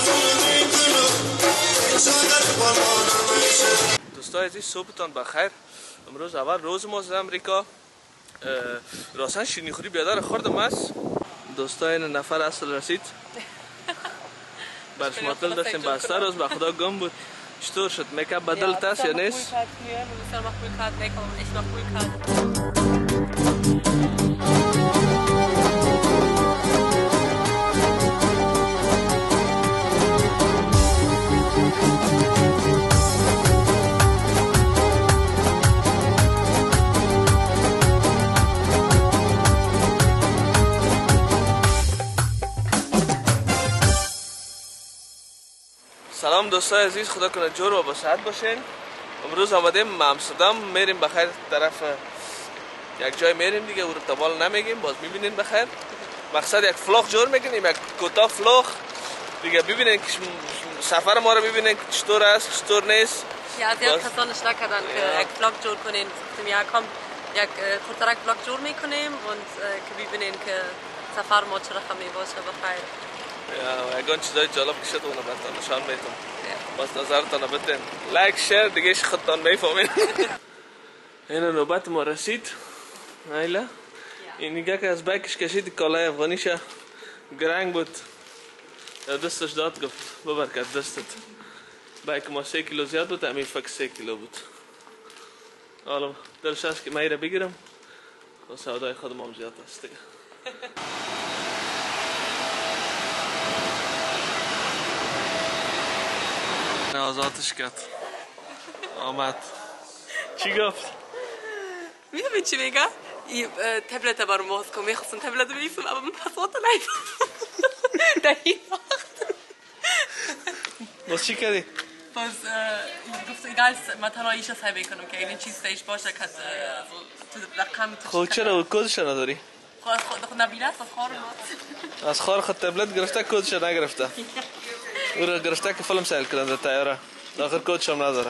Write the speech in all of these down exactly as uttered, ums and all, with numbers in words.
دوستای عزیز صبحتان بخیر. امروز اول روز ماست در امریکا. راستن شیرینی خوری بیادر خوردم است. دوستای این نفر اصل رسید برش مطل داشتیم بسته روز به خدا گم بود. چطور شد؟ میکاپ بدل تست یا نیست؟ سلام دوستای عزیز، خدا کنه جور و با صحت باشین. امروز آمدیم آمستردام، میریم بخیر طرف یک جای میریم دیگه، او رو تبال نمیگیم، باز میبینین بخیر. مقصد یک فلاخ جور میکنیم، یک کوتاه فلاخ دیگه، ببینین که سفر ما رو ببینین که چطور است چطور نیست. یا زیاد کسانش نکردن که یک فلاخ جور کنین، یا کم یک خورترک فلاخ جور میکنیم و که ببینین که سفر ما چه رقمی باشه بخیر. یا یگان چیزای جالب که شد اونو براتون نشان میدم. باز نظرتان بدین، لایک شیر دیگه خودتان میفهمین. این نوبت ما رسید. ایلا این نگاه که از بکش کشید کالای افغانیش گرنگ بود، دستش داد گفت ببرکت دستت. بک ما سه کیلو زیاد بود، همین فکر سه کیلو بود. حالا دلش هست که من ایره بگیرم و سودای خودم هم زیاد است دیگه. آزادش کرد آمد. چی گفت؟ میدونی چی میگه؟ این تبلت برام باز کن، میخواستم تبلت رو بگیرم اما من پسوات نایدم در این وقت. باز چی کردی؟ باز گفت ایگال من تنها ایش سعی میکنم که این چیز تایش باشه که تو رقم تو. خود چرا کدش نداری؟ خود خود نبیله است از خار ما. از خار خود تبلت گرفته کدش نگرفته. او را گرفته که فیلم سیل کردن در تایره، آخر کدش هم نداره.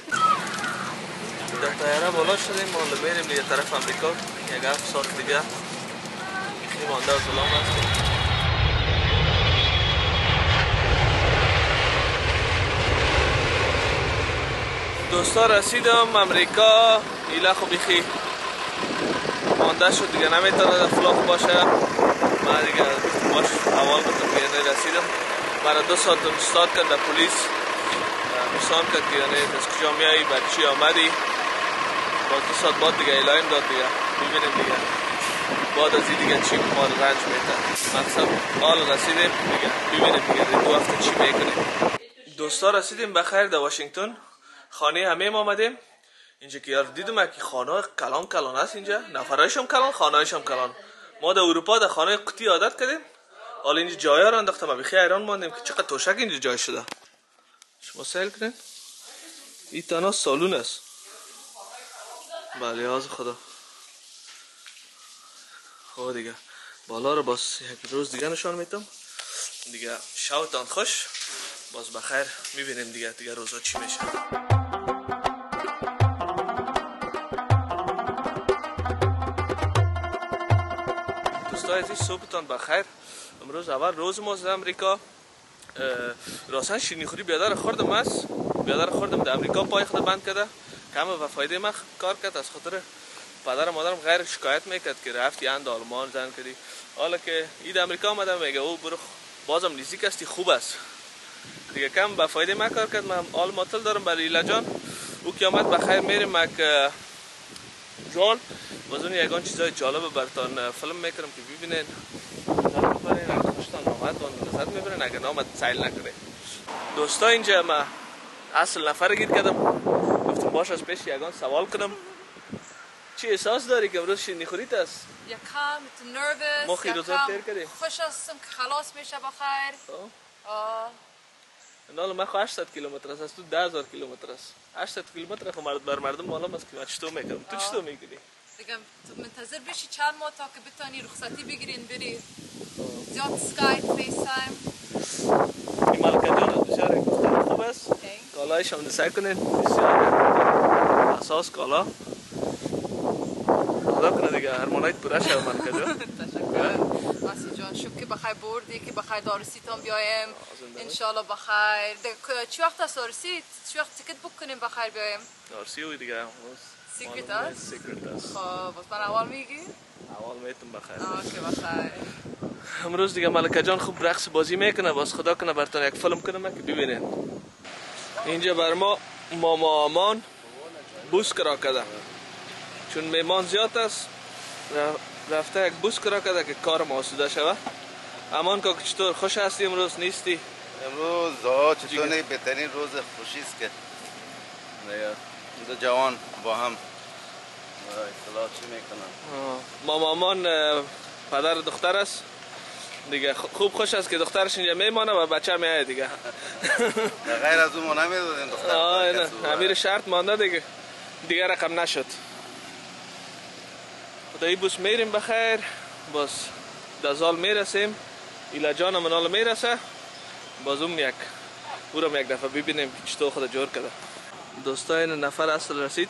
در تایره بالا شدیم، ما بریم دیگه طرف امریکا. یک هفت ساعت دیگه این مانده و سلام هستیم. دوستا رسیدم امریکا. ایله خو بیخی مانده شد دیگه، نمیتونه در فلاخ باشه. من دیگه باش اول گفتم که رسیدم. مرا دو ساعت استاد کرد در پلیس، نشان کرد که یعنی از کجا میایی، بر چی آمدی. باز دو ساعت بعد دیگه اعلایم داد دیگه، ببینیم دیگه بعد از این دیگه چی ما رنج میده. مقصد حال رسیدیم دیگه، ببینیم دیگه دو هفته چی میکنیم. دوستا رسیدیم بخیر در واشنگتن، خانه همه ما آمدیم. اینجا که یار دیدم که خانه کلان کلان است، اینجا نفرایش هم کلان، خانه‌ایش هم کلان. ما در اروپا در خانه قطعی عادت کردیم، حالا اینجا جای‌ها رو انداختم، ما بخی حیران ماندیم که چقدر توشک اینجا جای شده. شما سیل کنین، این تنها سالون است. بله از خدا. خب دیگه بالا رو باز یک روز دیگه نشان میدم دیگه. شبتان خوش، باز بخیر میبینیم دیگه دیگه روزا چی میشه. دوستای عزیز صبحتان بخیر. امروز اول روز ماست در امریکا. راستن شیرینی خوری بیادر خوردم است. بیادر خوردم در امریکا پای خود بند کرده. کم و فایده من کار کرد، از خاطر پدر و مادرم غیر شکایت میکرد که رفتی اند آلمان زن کردی. حالا که اید امریکا آمدم میگه او برو بازم نزدیک استی خوب است دیگه. کم به فایده من کار کرد. من آل ماتل دارم برای ایلا جان. او که آمد بخیر میریم مک جان باز اون یگان چیزای جالب براتون فیلم میکنم که ببینین. نظر ببرین، اگه خوشتان آمد و نظر میبرین، اگه نامد سیل نکنین. دوستا اینجا ما اصل نفر گیر کردم، گفتم باش از پیش یگان سوال کنم. چی احساس داری که امروز شیرینی خوریت است؟ یکم تو نروس، ما خیلی روزا تیر کردیم. خوش هستم که خلاص میشه بخیر. آه نه من خو هشتصد کیلومتر است، از تو ده هزار کیلومتر است. هشتصد کیلومتر خو مرد بر مردم معلوم است که من چطور میکنم. تو چطور میکنی؟ دیگه تو منتظر بشی چند ماه تا که بتونی رخصتی بگیرین بری. زیاد اسکایپ، فیس تایم. این مالکه جان بسیار خوب است. کالایش هم نسای کنین، بسیار اساس کالا. خدا کنه دیگه هرمونایت پورا شد مالکه جان. تشکر. آسی جان. شکر که بخیر بردی که بخیر دارسیتان بیایم انشالله بخیر. چی وقت است دارسیت؟ چی وقت تیکت بوک کنیم بخیر بیایم؟ دارسی و دیگه سیکرت است؟ سیکرت است. خب بس من اول میگی؟ اول میتون بخیر. آکه بخیر. امروز دیگه ملکه جان خوب رقص بازی میکنه، باز خدا کنه براتون یک فیلم کنم که ببینید. اینجا بر ما ماما امان بوس کرا کرده، چون میمان زیاد است رفته یک بوس کرا کرده که کار ما آسوده شود. امان که چطور خوش هستی امروز نیستی؟ امروز آه چطور نه بهترین روز خوشی است که دو جوان با هم اصطلاح چی میکنن. ماما امان پدر دختر است دیگه، خوب خوش است که دخترش اینجا میمانه و بچه میایه دیگه. غیر از اون ما نمیدادیم دختر. آه نه امیر شرط مانده دیگه، دیگه رقم نشد. خدایی بوس میریم بخیر، باز دزال میرسیم، ایلا جان منال میرسه، باز اون یک او را یک دفعه ببینیم که چطور خود جور کرده. دوستا این نفر اصل رسید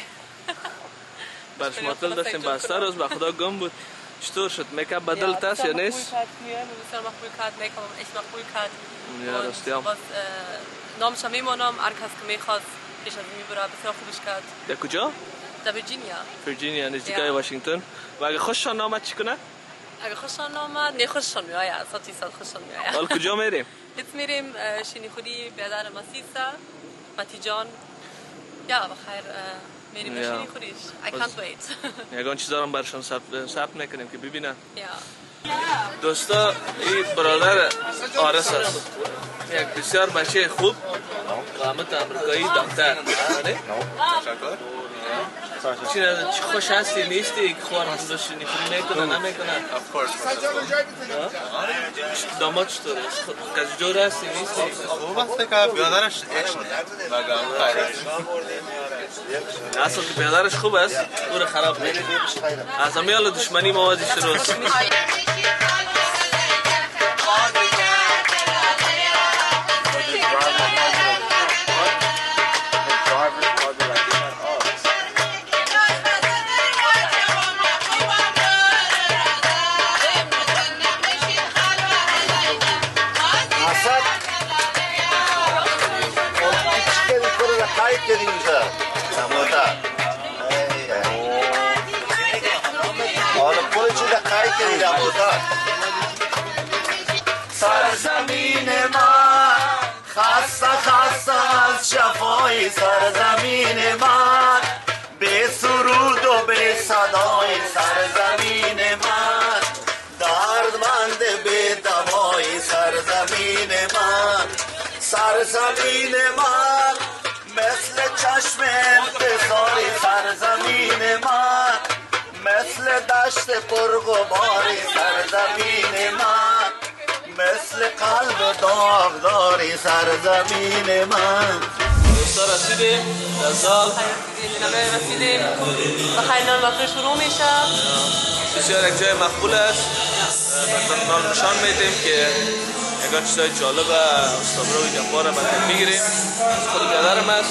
برش ماتل داشتیم بسته روز به خدا گم بود. چطور شد؟ میکاپ بدل تست یا نیست؟ بسیار مقبول کرد، میکاپ هم echt مقبول کرد. یا راستی هم باز نامش هم میمانم، هر کس که میخواست پیش از میبره، بسیار خوبش کرد. در کجا؟ در ویرجینیا. ویرجینیا نزدیکای واشنگتن. و اگه خوششان آمد چی کنه؟ اگه خوششان آمد، نه خوششان میآید، صد فیصد خوششان میآید. حال کجا میریم؟ jetzt میریم شینی خودی بیادر مسیسا متی جان. یا بخیر میریم به شینی خودیش. I can't wait. یگان چیزا رو برشان ثبت میکنیم که ببینن. یا دوستا این برادر آرس است، یک بسیار بچه خوب قامت امریکایی دکتر. چی خوش هستی نیستی که خوار همون شینی خودی میکنه نمیکنه؟ داماد چطور است؟ کسی جور هستی نیستی؟ خوب است که بیادرش عشق اصلا که بیادرش خوب است او رو خراب میکنه. از همیال دشمنی موازی شروع است. سرزمین من خسته خسته از شفای سرزمین من، به سرود و به صدای سرزمین من، دردمند به دوای سرزمین من. سرزمین من مثل چشم انتظار سرزمین من، مثل دشت پرغباری سرزمین من، مثل قلب داغداری سرزمین من. دوستا رسیدیم در زال رسیدیم بخیر نان وقتی شروع میشه. بسیار یک جای مقبول است، براتون نان نشان میدیم که یکان چیزای جالب استابرو و جنبا را براتون میگیریم. خود بیادرم است.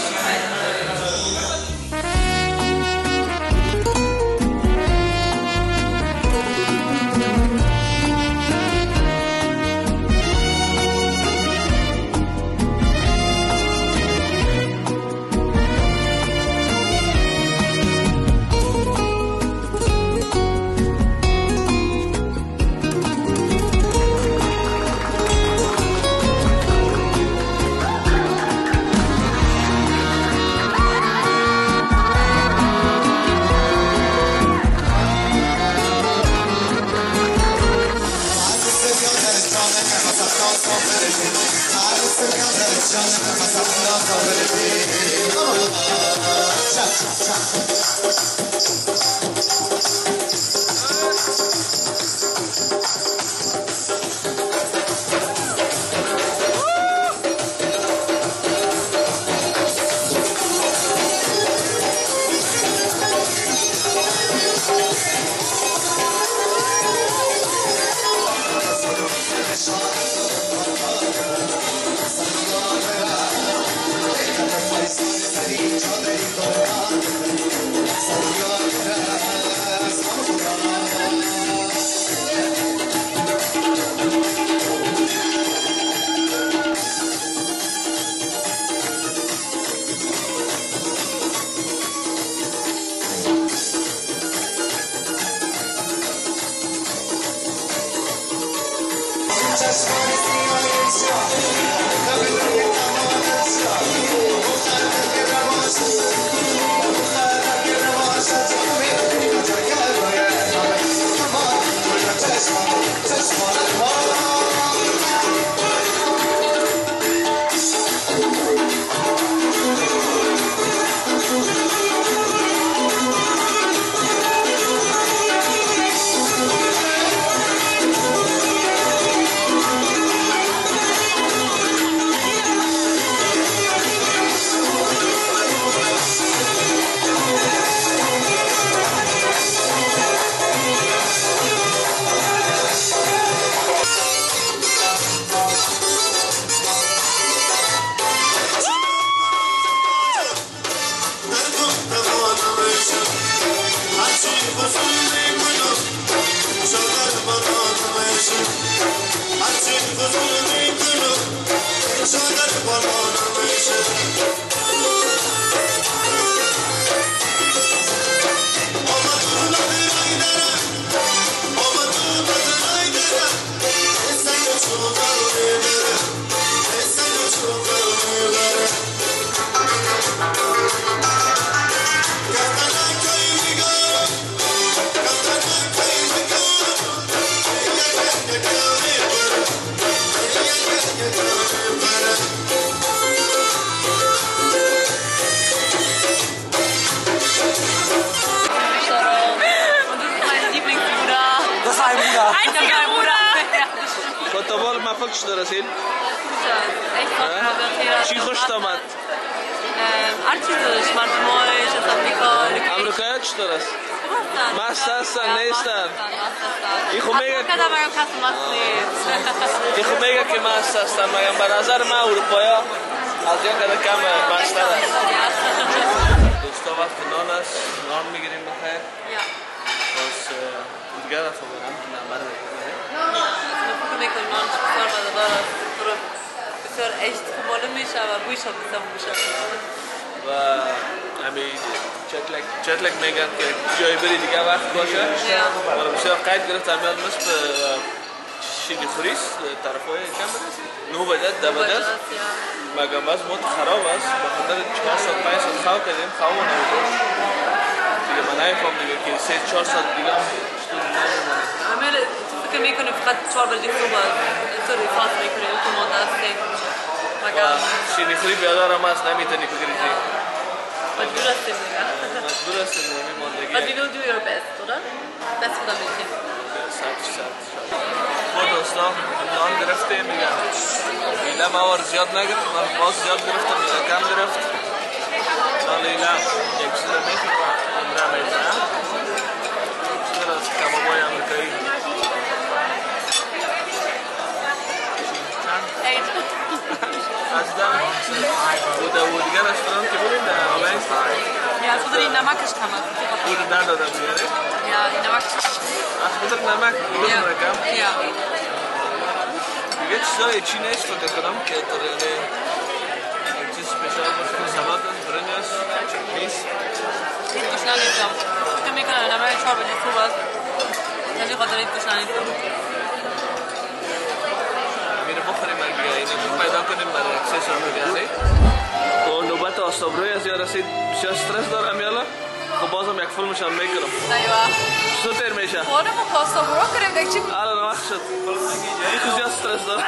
Sorry, Total ما فكرش درسين چی خوشت آمد؟ ارچیزش مردمایش از امریکا امریکایی چطور است؟ مست هستن نیستن؟ این خو میگه این خو میگه که مست هستن مگم به نظر من اروپایا از یک قدر کم مست هست دوستا وقت نان است نان میگیریم بخیر باز دیگر دفعه برم که نمبر فکر میکنم نانش بسیار مزه‌دار است بسیار اشت معلوم میشه و بویش هم بسیار میشه و همین چتلک چتلک میگن که جای بری دیگه وقت باشه ولی بسیار قید گرفتم یاد مثل شیلی خوریس طرفای کم برسی نو بجد ده بجد مگم باز موت خراب است بخاطر چهار ساعت پنج ساعت خواه کردیم خواه نمیدونم دیگه من نمیفهم دیگه که سه چهار ساعت دیگه هم عمل فکر میکنی فقط چهار بجه صبح اینطوری خاص میکنی اون که مانده هستی مگم شیلی خوری بیادارم هست نمیتونی بگیری مجبور هستیم دیگه مجبور هستیم دیگه ماندگی But we will do your best, oder? Best خودم میکنیم سبت سبت خود دوستا نان گرفته میگم ایلا موار زیاد نگرفت من باز زیاد گرفتم ایلا کم گرفت نان ایلا یک چیز میکنم امرا میزنم چیز از کبابای امریکایی از دم بوده و دیگه رستوران که بودیم در آبین یا از خود این نمکش کم است بوده ندادم بیاره یا این نمکش از خودت نمک بودم رکم یا دیگه چیزای چی نیست فکر کنم که ترینه یک چیز سپیشال باشه سلات است برنج است چکنیست این گوشنا نیستم فکر میکنم نمک چهار بجه خوب است یعنی خاطر این گوشنا نیستم میره بخوریم اگه اینو پیدا کنیم برای سه سال بیانی و نوبت آستابروی از یا رسید بسیار استرس دارم یالا خب بازم یک فیلمش هم میکنم ایوه چطور تیر میشه؟ خانم پاستا برو کنیم دیگه چی؟ الان وقت شد این خود زیاد استرس دارم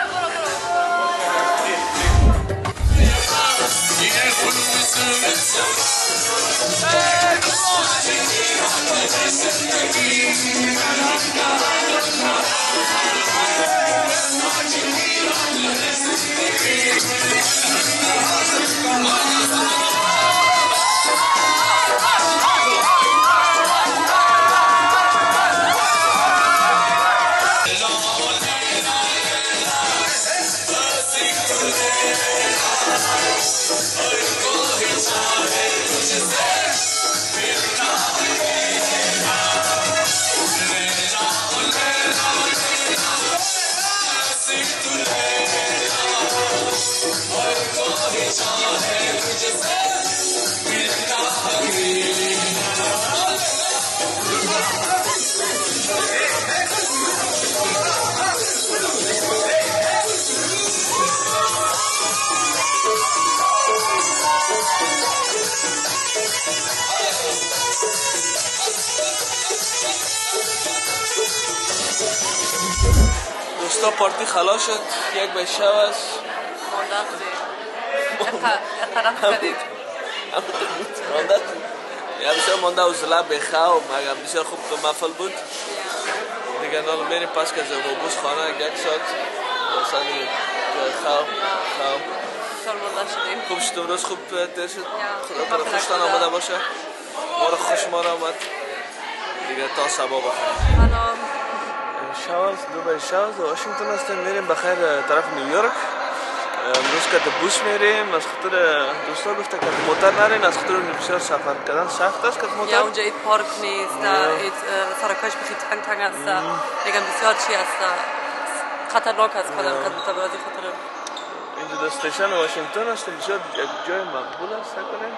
دوستا پارتی خلاص شد یک به شب است مانده بودیم یک طرف کردیم مانده یا بسیار مانده و زله بخواه مگم بسیار خوب تو مفل بود دیگه نال میریم پس که از اتوبوس خانه یک ساعت بسانی خواه خواه سال مانده شدیم خوب شد امروز خوب تیر شد خدا کنه خوشتان آمده باشه ما رو خوش ما رو آمد دیگه تا سبا بخیر سلام شاوز دو به شاوز واشنگتن هستیم میریم بخیر طرف نیویورک امروز که بوس میریم از خاطر دوستا گفته که موتر نرین از خاطر بسیار سفر کردن سخت است که موتر یا اونجا ایت پارک نیست ایت سرکاش بخی تنگ تنگ است میگم بسیار چی است خطرناک است کدام که موتر از خاطر اینجا استیشن واشنگتن هستیم بسیار یک جای مقبول است کنیم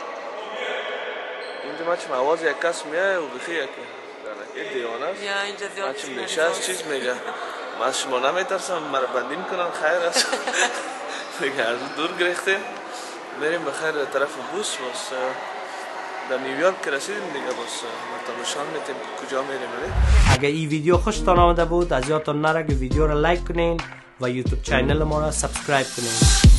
اینجا ما چم آواز یک کس میایه و بخی یک این دیوانه است یا اینجا زیاد چی میشه از چیز میگه من از شما نمیترسم مرا بندی میکنن خیر است دیگه از دور گرفتیم میریم بخیر طرف بوس باز در نیویورک که رسیدیم دیگه باز تماشان میتیم کجا میریم. اگه این ویدیو خوشتان آمده بود از یادتان نره که ویدیو را لایک کنین و یوتیوب چینل ما را سابسکرایب کنین.